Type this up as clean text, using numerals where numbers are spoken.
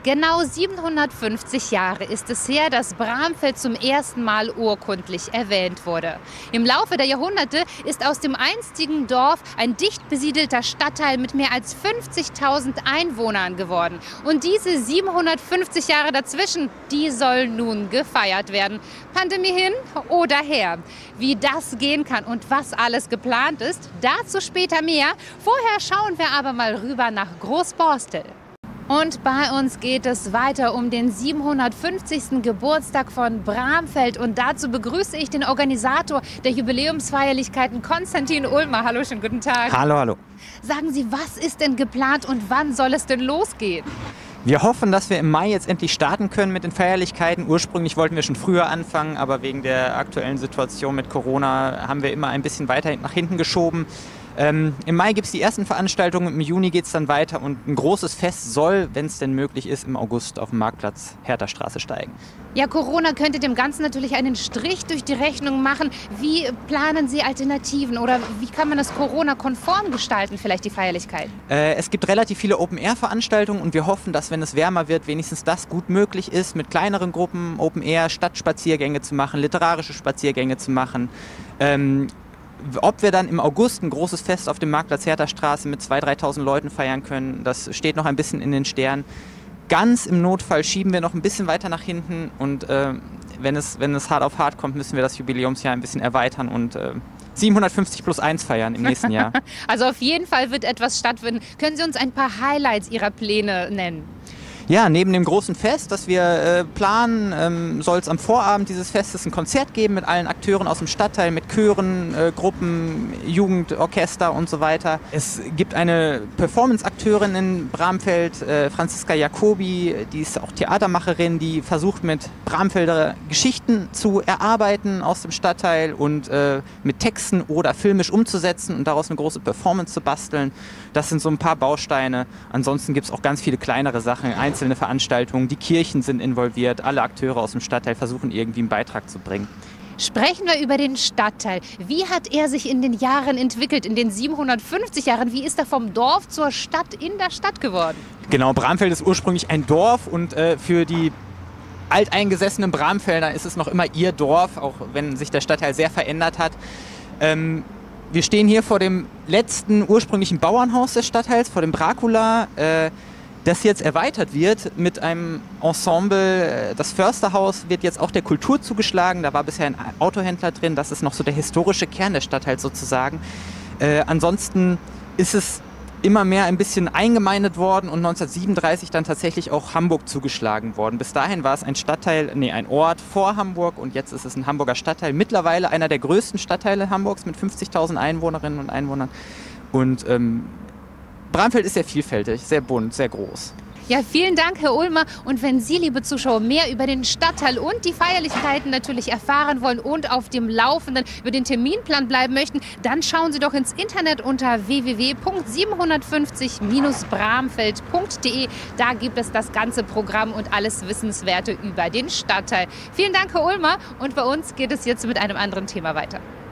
Genau 750 Jahre ist es her, dass Bramfeld zum ersten Mal urkundlich erwähnt wurde. Im Laufe der Jahrhunderte ist aus dem einstigen Dorf ein dicht besiedelter Stadtteil mit mehr als 50.000 Einwohnern geworden. Und diese 750 Jahre dazwischen, die sollen nun gefeiert werden. Pandemie hin oder her. Wie das gehen kann und was alles geplant ist, dazu später mehr. Vorher schauen wir aber mal rüber nach Großborstel. Und bei uns geht es weiter um den 750. Geburtstag von Bramfeld. Und dazu begrüße ich den Organisator der Jubiläumsfeierlichkeiten, Konstantin Ulmer. Hallo, schönen guten Tag. Hallo, hallo. Sagen Sie, was ist denn geplant und wann soll es denn losgehen? Wir hoffen, dass wir im Mai jetzt endlich starten können mit den Feierlichkeiten. Ursprünglich wollten wir schon früher anfangen, aber wegen der aktuellen Situation mit Corona haben wir immer ein bisschen weiter nach hinten geschoben. Im Mai gibt es die ersten Veranstaltungen, im Juni geht es dann weiter und ein großes Fest soll, wenn es denn möglich ist, im August auf dem Marktplatz Herthastraße steigen. Ja, Corona könnte dem Ganzen natürlich einen Strich durch die Rechnung machen. Wie planen Sie Alternativen oder wie kann man das Corona-konform gestalten, vielleicht die Feierlichkeit? Es gibt relativ viele Open-Air-Veranstaltungen und wir hoffen, dass, wenn es wärmer wird, wenigstens das gut möglich ist, mit kleineren Gruppen Open-Air, Stadtspaziergänge zu machen, literarische Spaziergänge zu machen. Ob wir dann im August ein großes Fest auf dem Marktplatz Herthastraße mit 2.000, 3.000 Leuten feiern können, das steht noch ein bisschen in den Sternen. Ganz im Notfall schieben wir noch ein bisschen weiter nach hinten und wenn es hart auf hart kommt, müssen wir das Jubiläumsjahr ein bisschen erweitern und 750+1 feiern im nächsten Jahr. Also auf jeden Fall wird etwas stattfinden. Können Sie uns ein paar Highlights Ihrer Pläne nennen? Ja, neben dem großen Fest, das wir planen, soll es am Vorabend dieses Festes ein Konzert geben mit allen Akteuren aus dem Stadtteil, mit Chören, Gruppen, Jugendorchester und so weiter. Es gibt eine Performance-Akteurin in Bramfeld, Franziska Jacobi, die ist auch Theatermacherin, die versucht mit Bramfelder Geschichten zu erarbeiten aus dem Stadtteil und mit Texten oder filmisch umzusetzen und daraus eine große Performance zu basteln. Das sind so ein paar Bausteine. Ansonsten gibt es auch ganz viele kleinere Sachen, einzelne Veranstaltungen, die Kirchen sind involviert, alle Akteure aus dem Stadtteil versuchen irgendwie einen Beitrag zu bringen. Sprechen wir über den Stadtteil. Wie hat er sich in den Jahren entwickelt, in den 750 Jahren? Wie ist er vom Dorf zur Stadt in der Stadt geworden? Genau, Bramfeld ist ursprünglich ein Dorf und für die alteingesessenen Bramfelder ist es noch immer ihr Dorf, auch wenn sich der Stadtteil sehr verändert hat. Wir stehen hier vor dem letzten ursprünglichen Bauernhaus des Stadtteils, vor dem Dracula, das jetzt erweitert wird mit einem Ensemble. Das Försterhaus wird jetzt auch der Kultur zugeschlagen. Da war bisher ein Autohändler drin. Das ist noch so der historische Kern des Stadtteils sozusagen. Ansonsten ist es immer mehr ein bisschen eingemeindet worden und 1937 dann tatsächlich auch Hamburg zugeschlagen worden. Bis dahin war es ein Ort vor Hamburg und jetzt ist es ein Hamburger Stadtteil. Mittlerweile einer der größten Stadtteile Hamburgs mit 50.000 Einwohnerinnen und Einwohnern. Und Bramfeld ist sehr vielfältig, sehr bunt, sehr groß. Ja, vielen Dank, Herr Ulmer. Und wenn Sie, liebe Zuschauer, mehr über den Stadtteil und die Feierlichkeiten natürlich erfahren wollen und auf dem Laufenden über den Terminplan bleiben möchten, dann schauen Sie doch ins Internet unter www.750-bramfeld.de. Da gibt es das ganze Programm und alles Wissenswerte über den Stadtteil. Vielen Dank, Herr Ulmer. Und bei uns geht es jetzt mit einem anderen Thema weiter.